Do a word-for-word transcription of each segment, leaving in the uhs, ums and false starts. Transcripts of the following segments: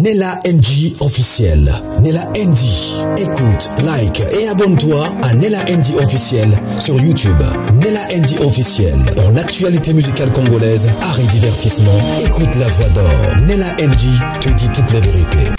Nella N G officiel. Nella N G. Écoute, like et abonne-toi à Nella N G officiel sur YouTube. Nella N G officiel pour l'actualité musicale congolaise, art et divertissement. Écoute la voix d'or. Nella N G te dit toutes les vérités.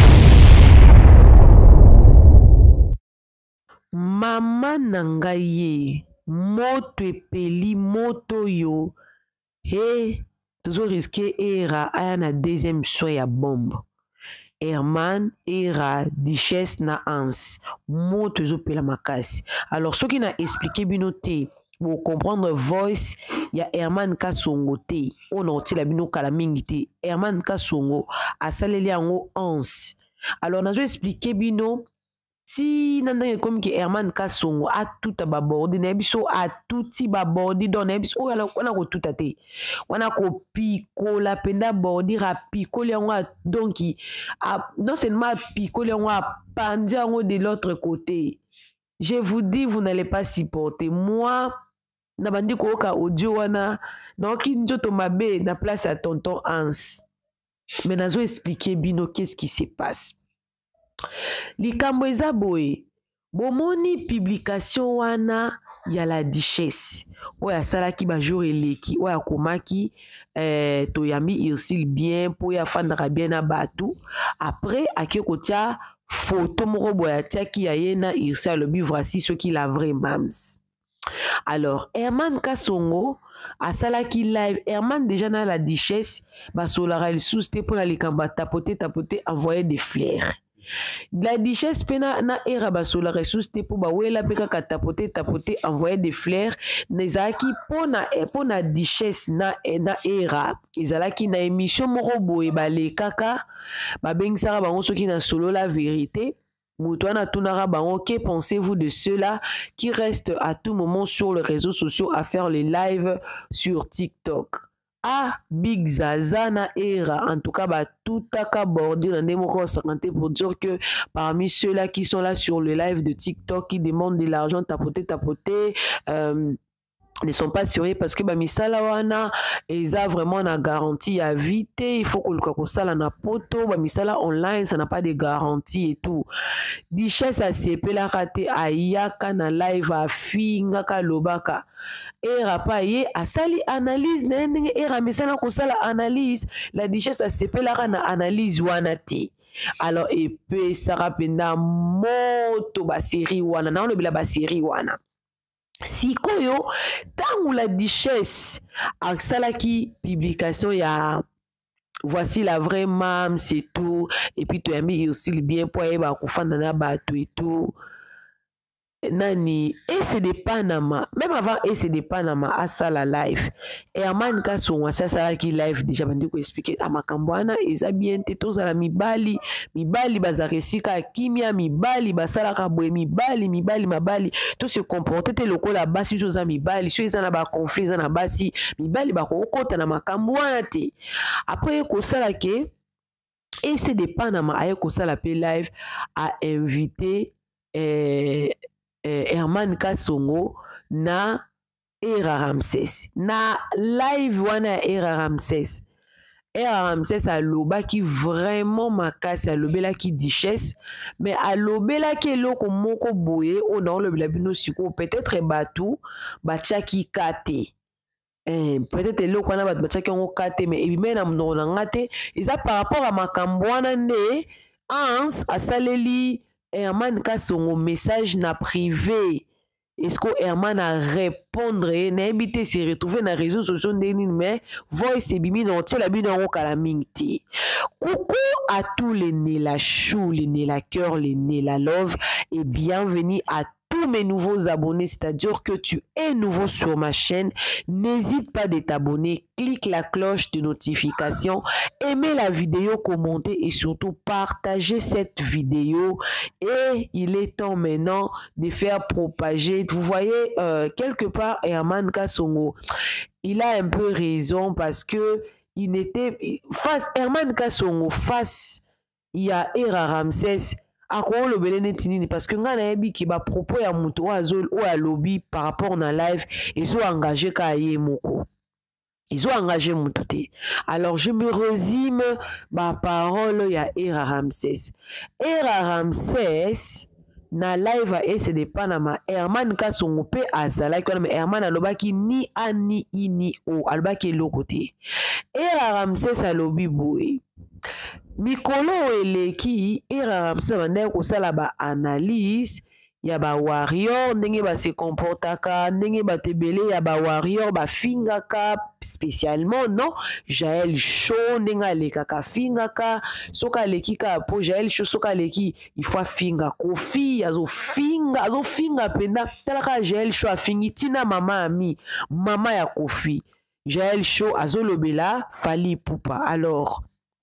Mama nangaye, moto epeli moto yo, he, toujours risqué era aya na deuxième soin ya bombe. Herman era Duchesse na ans, moto zo pela makasi. Alors ce qui n'a expliqué binoté pour comprendre voice ya Herman Kasongo te, on a la bino kala mingi te. Herman Kasongo a saleli yango ans. Alors nazo expliqué bino si nandenge comme que Herman Kasongo a tout à babordi na biso a touti babordi don na biso ala wana ko tout te wana ko piko la penda bordi rapiko le yango donc non seulement piko le yango pandi yango de l'autre côté. Je vous dis, vous n'allez pas supporter. Moi na bandi ko ka audio wana donc njoto mabe na place à tonton Hans, mais nazo expliquer bino qu'est-ce qui se passe. Likambo eza boye bomoni publication wana ya la Duchesse oya salaki ba jour eleki oya komaki eh, toyambi Ursule bien po ya fandaka bien na batu après ake kotia photo moko boya tiaki ya yena Ursule alobi voici ce qu'il a vrai mams. Alors Herman Kasongo asalaki live. Herman déjà na la Duchesse basolara le sous te pour la likamba tapoter tapoter envoyer des fleurs. La Duchesse pena na era basola ressources te pour ba wela peka ka tapoter tapoter envoyer des fleurs nezaki pona pona Duchesse na na era izalaki na émission moko boye bale kaka ba bengisaka bango soki na solo la vérité. Moutouana tunara bango, que pensez-vous de ceux-là qui restent à tout moment sur les réseaux sociaux à faire les lives sur TikTok? Ah, Big Zazana era, en tout cas, bah, tout à border dans des mots cinquante pour dire que parmi ceux-là qui sont là sur le live de TikTok, qui demandent de l'argent, tapoter, tapoter, euh, ne sont pas sérieux parce que bah misala wana eza vraiment na garantie à vite, il faut que le sala na poto bah misala online ça n'a pas de garantie et tout. Duchesse a sepe la raté ayaka na live a finga ka lobaka era pa ye asali analyse na ndenge era misala ko sala analyse la Duchesse a sepe la na analyse wana te. Alors et pe sara penda moto ba série wana na on le bila ba série wana. Si koyo tangu la Duchesse aksalaki publication ya voici la vraie mam c'est tout et puis tu as mis aussi le bien pour ba kufanda na bato et tout nani et c'est de Panama même avant et c'est de Panama à ça la live et Herman Kasongo ça ça qui live déjà bandi ko expliquer amakambo wana eza bien te tozala mibali mibali bazaresika kimia mibali basalaka boye mibali mibali mabali tout se comporter te lokola basi zoza mibali so eza na ba conflit eza na basi mibali ba kokota na makambo wana te après ko sala ke et c'est de Panama aye ko sala pe live a invité eh, Herman Kasongo na Era Ramses na live wana Era Ramses Era Ramses a loba ki vraiment makasi a lobela ki Duchesse mais a lobela ki eloko moko boye on a lobela bino siko peut-être batou batia ki kate eh, peut-être eloko wana batia ki ngo kate mais ebime na mnoko na ngate eza par rapport à makambo wana nde Hans asaleli Herman Kasongo message na privé. Est-ce que Herman a répondre na habité se retrouver na réseaux sociaux mais voice bimi non tia la bino ngo kala mingti. Coucou à tous les Nella chou, les Nella cœur, les Nella love et bienvenue à tous mes nouveaux abonnés, c'est-à-dire que tu es nouveau sur ma chaîne, n'hésite pas de t'abonner, clique la cloche de notification, aimez la vidéo, commentez et surtout partagez cette vidéo et il est temps maintenant de faire propager. Vous voyez euh, quelque part Herman Kasongo, il a un peu raison parce que il n'était face Herman Kasongo face il y a Era Ramses ako le belene tinini parce que nga na yebi ki ba propos ya muto wa zol o ya lobby par rapport na live et so engagé ka ye moko Ils ont engagé mon tout. Alors, je me résume ma parole, il y a Era Ramsès. Era Ramsès, na live et c'est pas na ma Herman ka son pe azala ko na Herman alobaki ni ani ini o alobaki lo côté. Era Ramsès alobi boy. Mikolo eleki Era Ramsès bande ko sala ba analyse ya ba warrior ndenge ba se comportaka ndenge ba tebele ya ba warrior ba fingaka spécialement non Jaël Chaud ndenge alekaka fingaka soka leki ka po Jaël Chaud soka leki il faut finga Kofi azo finga azo finga penda talaka Jaël Chaud afingi tina mama ami mama ya Kofi Jaël Chaud azo lobela Fally Ipupa alors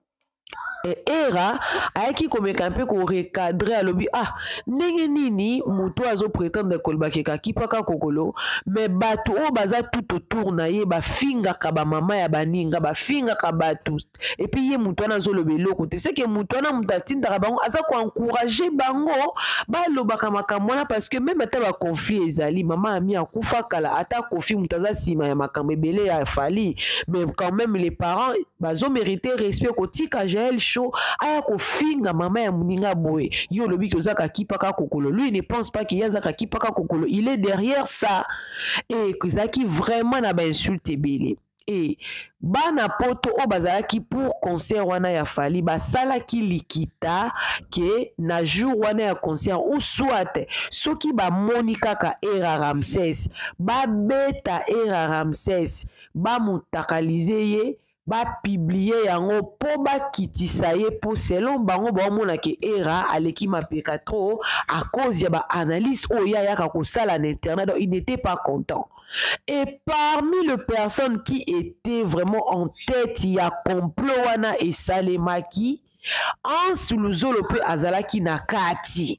Era ayaki komeka mpe ko recadrer alobi ah ndenge nini muto azo prétendre kolbakeka kipaka kokolo mais bato o baza tout autour na ye ba finga ka ba mama ya baninga ba finga ka bato et puis ye muto na zo lobelo côté c'est que muto na mutatinda ka bango aza ko encourager bango ba lobaka makambo na parce que même ata ba conflit ezali mama ami akufa kala ata Kofi mutaza sima ya makambo ebele ya Fally mais quand même les parents bazo mériter respect kotika Jaël Chaud aya ko finga mama ya muninga boy yo lobi ki ozaka kipaka kokolo lui ne pense pas qu'il y a zaka kipaka kokolo il est derrière ça et que zaki vraiment na ba insulte belé et bana poto o bazalaki pour concert wana ya Fally basalaki likita ke na jour wana ya concert ou soit soki ba monika ka Era Ramsès ba beta Era Ramsès ba mutakalize ye ba publier yango po ba kitisa ye po selon bango ba mona ke Era aleki mapeka trop à cause ya ba analyse o ya ya ka ko sala na internet donc il n'était pas content. Et parmi les personnes qui étaient vraiment en tête il y a complot wana et Salemaki en Suluzolo pe azalaki na kati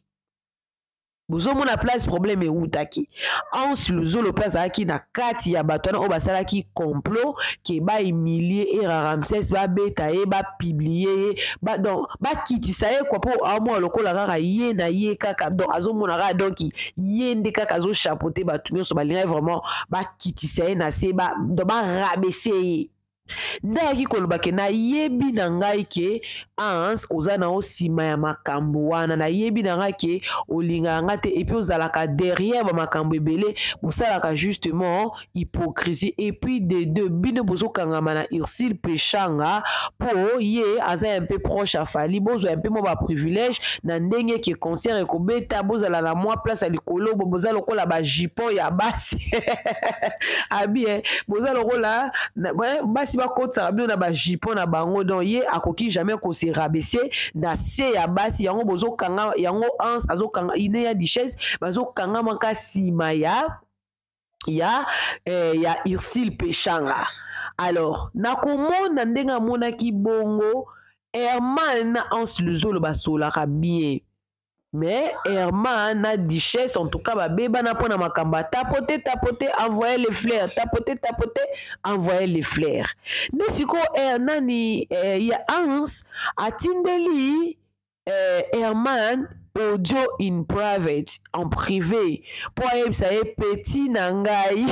bozo mona place problème e utaki en Suluzolo place azalaki na kati ya batona o basalaki complot ke ba humilier Era Ramsès ba beta ye ba publier ba donc ba kitisa ye kwa po amo lokola kaka ye na ye kaka donc azo mona ka donc ye nde kaka azo chapeauter batunyo so balinga vraiment ba kitisa ye na se ba donc ba rabaisser ye ndaki kolobake na yebi na ngai ke ans oza na osima ya makambo wana na yebi na ngai ke olinga nga te et puis ozalaka derrière ba makambo ebele bosalaka justement hypocrisie et puis de deux bino bozo kangama na Ursule Pechanga po ye aza un peu proche à Fally bozo un peu mo ba privilège na ndenge ke concert ekobeta bozala na moi place à likolo boza lokola ba jipon ya basi abi eh boza lokola basi ba kota bien na ba jipon na bango donc ye akoki jamais ko se rabaisser na se ya basi yango bozo kanga yango ans azo kanga ine ya duchesse bazo kanga maka sima ya ya eh, ya Ursule Pechanga alors nakomona ndenga mona ki bongo Herman en Suluzolo basolaka bien mais Herman na duchesse en tout cas ba beba na pona makamba tapoter tapoter envoyer les fleurs tapoter tapoter envoyer les fleurs mais siko Hernani eh, ya ans atindeli eh, Herman audio in private en privé pour y ça est petit nangai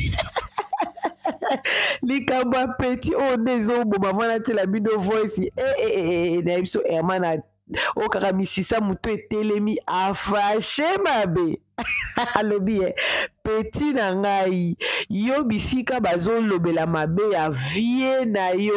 likambo petit o nezo bo bavana tela bido voice eh eh eh na biso Herman a o kaka misisa muto etelemi afashe mabe alobi petit na ngai yo bisika bazolobela mabe ya vie na yo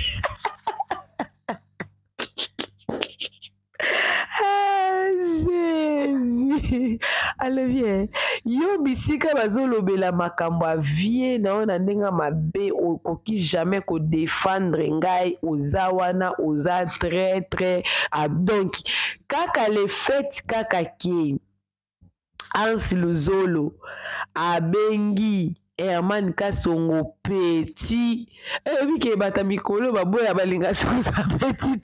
alobi yo bisika bazolobela makambo ya vie na yo na ndenga mabe okoki jamais ko défendre ngai oza wana oza très très ah, donc kaka le fait kaka ke Ans Suluzolo abengi Herman Kasongo petit eh bike bata mikolo baboya balinga suko petit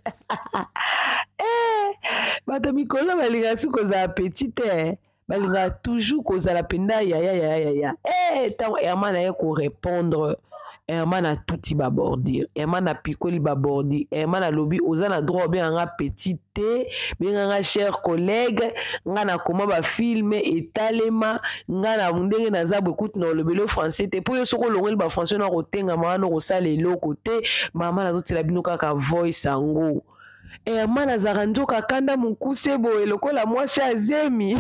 eh bata mikolo balinga suko za petit eh balinga toujours kozala penda ya ya ya ya ya eh tant Herman a ko répondre Herman a tuti ba bordir, Herman a pikoli ba bordir, Herman a lobi oza na droit bien nga petit te, bien nga cher collègue, nga na koma ba filme etalema, nga na ndenge na za beaucoup na lobelo français te po yo soko longel ba français na kotenga mama ko sala eloko te, mama na zotela bino kaka voice ango. Herman azaka nzoka kanda mukuse boye lokola mwasi azemi.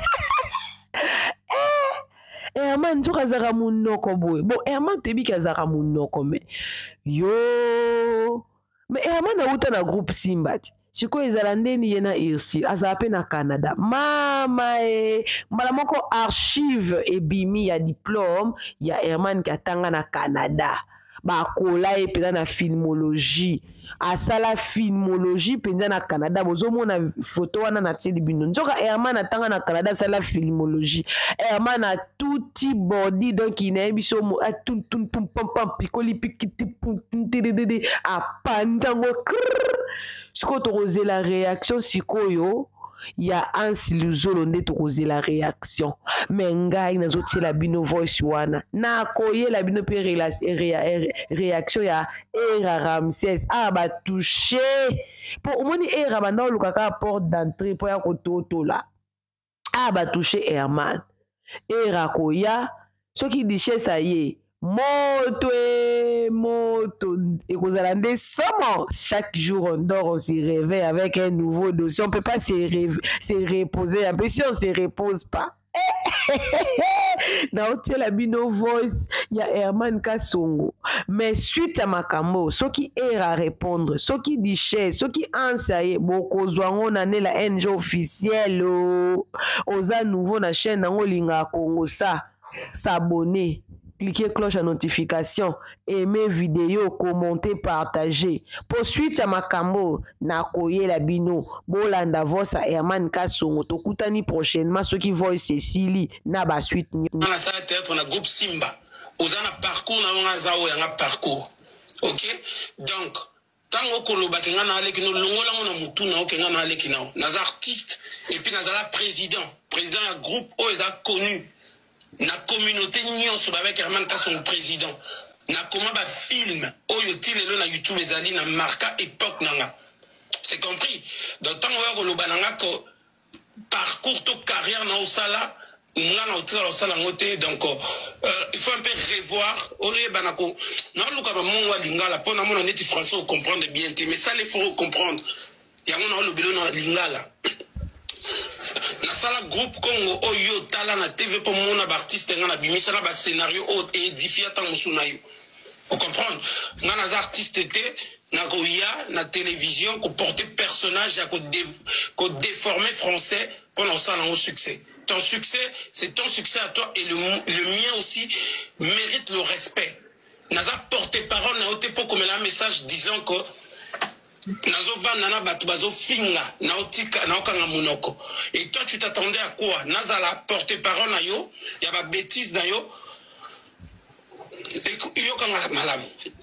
Herman nzoka azaka munoko boye. Bon, Herman tebi ki azaka munoko me. Yo. Me Herman na uta na groupe Simba ti. Siko ezala ndeni yena irsi. Azala pe na Canada. Mama e. Mbala moko archive e bimi ya diplôme ya Herman ki atanga na Canada. Ba kola e pena na filmologie. Asala filmologie pena na Canada. Bozo mona photo wana na teli bino. Nzoka Herman atanga na Canada asala filmologie. Herman a touti body donc il n'a biso mo a tout tout pom pom pom pikoli pikiti pom tidede a pandango. Siko to causer la réaction sikoyo. Il y a un siluzolo nde to causer la réaction. Mais ngai na zoti la bino voice wana. Na koye la bino pe réaction ya Era Ramsès. Ah ba touché. Pour omoni Era banda lukaka porte d'entrée pour ya kototo la. Ah ba touché Herman. Era koya. Soki diche ça y est. Moto et moto et Rosalande sommes chaque jour on dort, on se réveille avec un nouveau dossier. On peut pas se, ré se reposer un peu si on se repose pas. Na hotel la bino voice ya Herman Kasongo. Mais suite à Makambo, ce qui est à répondre, ce qui dit cher, ce qui ansaye boko zwango na ne la N G officielle oza nouveau na chaîne na ngolinga Congo ça s'abonner. Cliquez cloche à notification, aimez vidéo, commentez, partagez. Pour suite à Makambo, na koye la bino, bolanda vosa Herman Kasongo, tokutani prochainement, ceux qui voient Cécilie, na ba suite. On a ça théâtre, on a groupe Simba. Aux an a parcours, on a zao et un parcours. Ok? Donc, tant que l'on a na ale kino, longola on a mutu na okenga na ale kino. Nas artistes, et puis nas ala président. Président un groupe, oh, ils a connu. Na communauté nyonso avec Herman Kasongo président na comment ba film oyo tilelo na YouTube ezali na marka époque nanga c'est compris donc tant que lo bananga ko parcours to carrière na osala nga na otila osala ngote donc euh, il faut un peu revoir oye banako na luka ba mongo lingala pona mona neti français comprendre bien mais ça il faut comprendre yango na lo bilo na lingala. Na sala groupe Congo oyo tala na T V pour mon artiste ngana bimisa na ba scénario o édifier tant musuna yo. Vous comprenez? Ngana za artiste té na koya na télévision ko porter personnage ko dé, ko déformer français pour na sala au succès. Ton succès, c'est ton succès à toi et le, le mien aussi mérite le respect. Naza porter parole na oté pour comme un message disant que nazo vanda na batu bazo finga na otika na okanga monoko et toi tu t'attendais à quoi naza la porter parole na yo ya ba bêtise na yo et yo kanga malam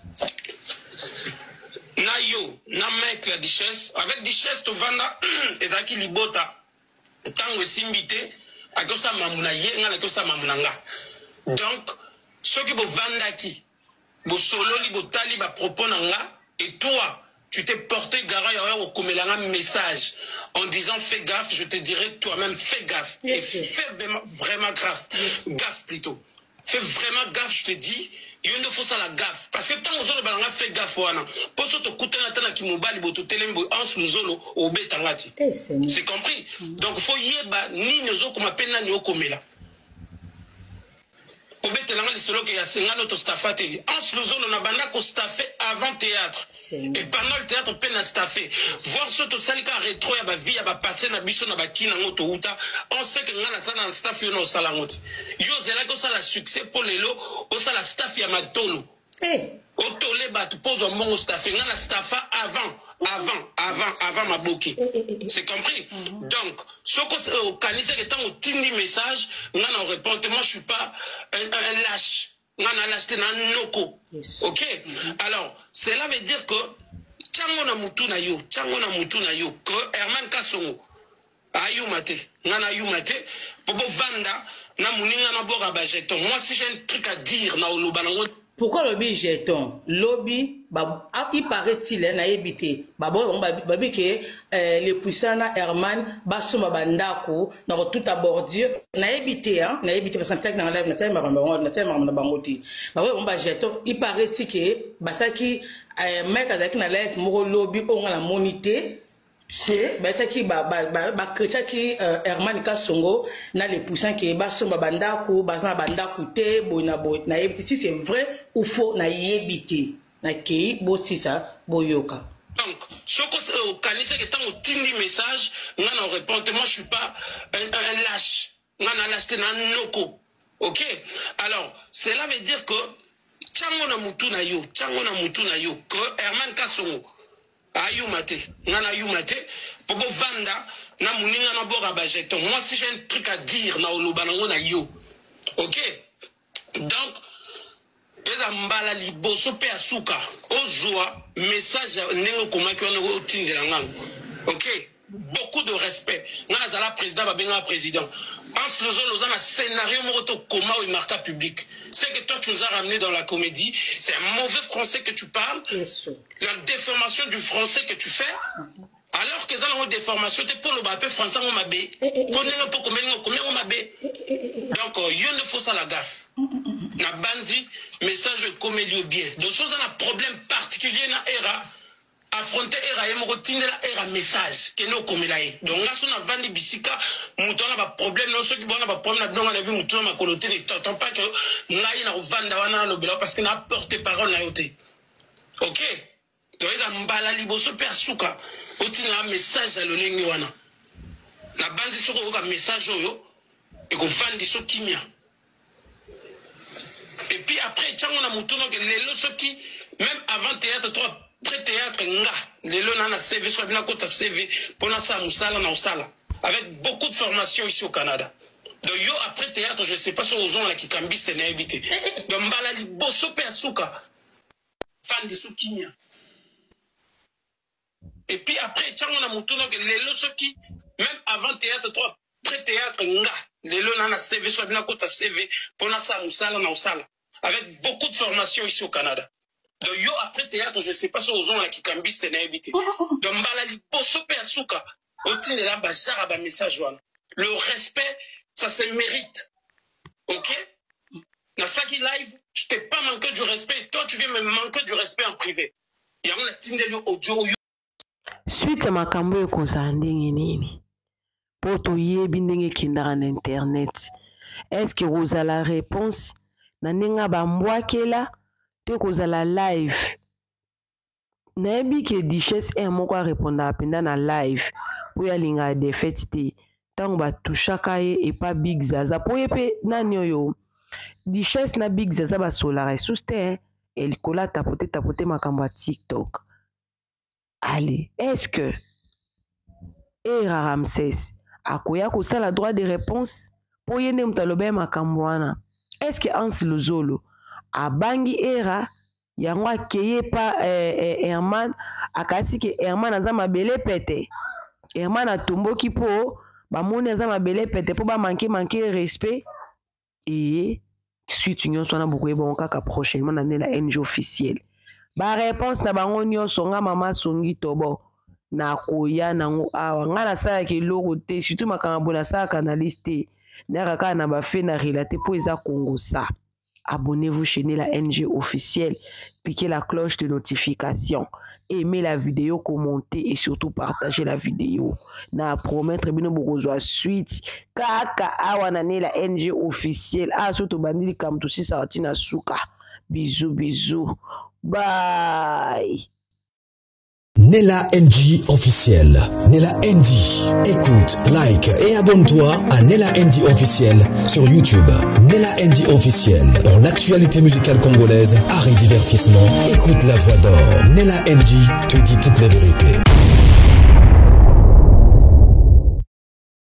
na yo na mec la richesse avec richesse to vanda ezaki libota tango simbité akosa mamuna ye ngala kosa mamuna nga donc ce qui bo vanda ki bo solo li bo tali ba propos na nga et toi tu t'es porté garant au Komelanga message en disant fais gaffe, je te dirais toi-même fais gaffe. Et fais vraiment, vraiment gaffe. Gaffe plutôt. Fais vraiment gaffe, je te dis. Il y a une fois ça la gaffe. Parce que tant que vous avez fait gaffe, pour ce que tu as c'est compris. Donc il faut y avoir ni nous comme appelle ni au Komela. Avant théâtre et pendant le théâtre peine à staffer voir ce que ça les rétro ya ba vie ya ba passer na biso na ba kina ngoto uta on sait que ngala ça na staff yo no sala ngoti yo zela ko sala succès pour lelo o sala staff ya matolo eh o tole ba tu pose un bon staff ngala staffa avant avant avant avant ma boki c'est compris donc ce que au canisa que tant au tindi message ngala on répond moi je suis pas un, un lâche ngana lâche na noko ok alors cela veut dire que tchango na mutu na yo tchango na mutu na yo que Herman Kasongo ayumate ngana ayumate popo vanda na muninga na boka ba jeton moi si j'ai un truc à dire na oloba nango Pourquoi lobby jeton? Lobby, bah, il paraît-il, n'a évité. Bah, bon, bah, bah, que les puissants, Herman, Basso, Mabandako, dans tout à bordure, n'a évité, hein, n'a évité, parce que dans la live, n'a pas marre, n'a pas marre, n'a pas marre, bah, bon, bah, jeton, il paraît-il que, bah, ça qui, mec, avec la live, mon lobby, on a la monité, c'est, bah, ça qui, bah, bah, bah, bah, chrétien qui, Herman, Kassongo, n'a les puissants qui, Basso, Mabandako, Basso, Mabandako, té, bona, bona, n'a évité, si c'est vrai, ou faux, n'a évité. Donc, ce que au canisa que tant au tindi message, on a répond, moi je suis pas un, un lâche, on a lâché un noko, ok? Alors, cela veut dire que Tchango na mutu na yo, Tchango na mutu na yo, que Herman Kassongo, ayu mate, on a eu mate, pour vanda, na muninga na bora bajeton. Moi si j'ai un truc à dire na olobanango na yo, ok? Donc, eza mbala liboso pe asuka ozwa message nengo komaki wana otindela ngango. OK, beaucoup de respect ngana zala président babenga président Hans Lozolo Lozana un scénario moto coma ou marque public. C'est que toi tu nous as ramené dans la comédie, c'est un mauvais français que tu parles. Yes. La déformation du français que tu fais. Alors que ça la déformation te pour le bapé français on m'a bé. Pour ne pas combien combien on m'a bé. Donc il ne faut ça la gaffe. Na bandi message comme il bien. Donc chose un problème particulier na era affronter era et mo tindela era message que no comme là. Donc là on a vandi bisika mouton na ba problème non ceux qui bon na ba problème na donc on a vu mouton na coloté ne t'entends pas que ngai na vanda wana no bela parce que na porter parole na yoté. OK? Donc eza mbala liboso pe asuka otina message à lolengi wana. Na bandi soko ka message oyo et ko vandi so kimia. Et puis après, tiens, on a monté les lots qui, même avant théâtre, toi, pré-théâtre, nga, les lots dans la C V, soit bien à côté C V, pour la salle, moussala, na osala, avec beaucoup de formation ici au Canada. Donc, yo, après théâtre, je ne sais pas si aux gens là qui cambisent, t'es habité. Donc, mbalali, bosso, pe asuka, fan de soukimia. Et puis après, tiens, on a monté les lots qui, même avant théâtre, toi, pré-théâtre, nga, les lots dans la C V, soit bien à côté C V, pour la salle, moussala, na osala. Avec beaucoup de formation ici au Canada. Donc, yo, après théâtre, je ne sais pas si aux gens là qui cambisent, t'es habité. Donc, mbalali, bosso, pe asuka, otine la bajara, ba message, wana. Le respect, ça se mérite. Ok? Dans Saki Live, je t'ai pas manqué du respect. Toi, tu viens me manquer du respect en privé. Il y a un tindeli audio. Suite à ma cambo concernée nini. Poto yebi ndenge kindara na internet. Est-ce que vous avez la réponse? Nanenga bambwakela te kozala live. Nayebi ke Duchesse est moko répondre apenda na live. Pour ya linga défaite te. Tango ba touchaka ye et pas Big Zaza. Pour yepe nani oyo. Duchesse na Big Zaza ba sola ressource te. Elle kola tapote tapote makambo à TikTok. Allez, est-ce que Era Ramsès akoya kosala droit de réponse pour yene mutalobe makambo wana? Est-ce que Hans Lozolo a bangi Era yango akeye pa eh, eh, Herman akasi ke Herman aza mabele pete? Herman a tomboki po ba moni aza mabele pete po ba manquer manquer respect et suite union sona beaucoup e bon kaka prochainement na la N G officielle. Ba réponse na bango nyonso nga mama songi tobo na koya nango awa nga na sala ke loko te surtout makambo na sala canaliste na kaka na ba fait na relater pour eza Congo ça. Abonnez-vous chez la N G officielle, cliquez la cloche de notification, aimez la vidéo, commentez et surtout partagez la vidéo. Na promettre bino bokozwa suite kaka awa na la N G officielle a surtout bandili kam to si sarati na suka. Bisous bisous. Bye. Nella N G officielle. Nella N G. Écoute, like et abonne-toi à Nella N G officielle sur YouTube. Nella N G officielle. Pour l'actualité musicale congolaise, art et divertissement, écoute la voix d'or. Nella N G te dit toutes les vérités.